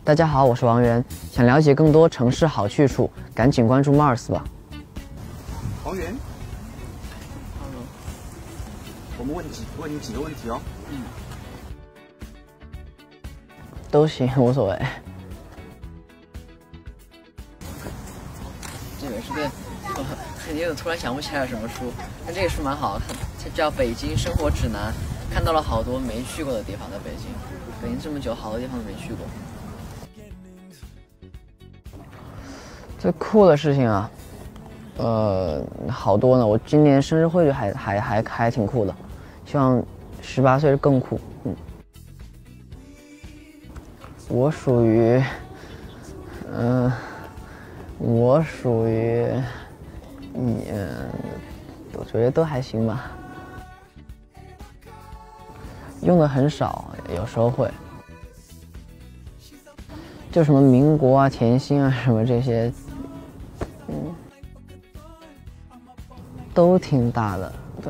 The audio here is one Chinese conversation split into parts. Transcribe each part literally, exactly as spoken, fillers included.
大家好，我是王源。想了解更多城市好去处，赶紧关注 Mars 吧。 王源 ，Hello， 我们问几问你几个问题哦。嗯， 都行，无所谓。 这本书店，你怎么突然想不起来有什么书？但这个书蛮好看，它叫《北京生活指南》，看到了好多没去过的地方，在北京。北京这么久，好多地方都没去过。 最酷的事情啊，呃，好多呢。我今年生日会就还还还还挺酷的，希望十八岁更酷。嗯，我属于，嗯、呃，我属于，嗯，我觉得都还行吧。用的很少，有时候会。就什么民国啊、甜心啊什么这些，嗯，都挺大的。对，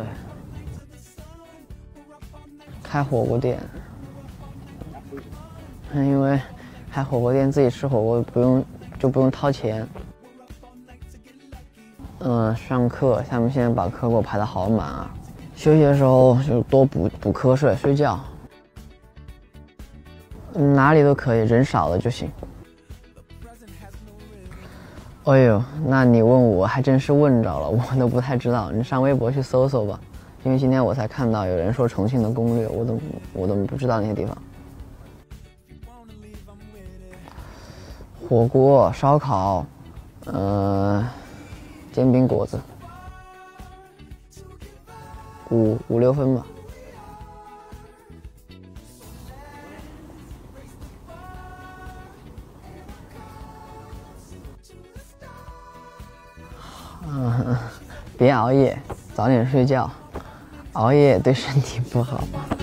开火锅店，因为开火锅店自己吃火锅不用就不用掏钱。嗯，上课，他们现在把课给我排得好满啊。休息的时候就多补补瞌睡、睡觉。哪里都可以，人少了就行。哎呦，那你问我还真是问着了，我都不太知道。你上微博去搜搜吧，因为今天我才看到有人说重庆的攻略，我都我都不知道那些地方。火锅、烧烤，呃，煎饼果子，五五六分吧。嗯，别熬夜，早点睡觉，熬夜对身体不好。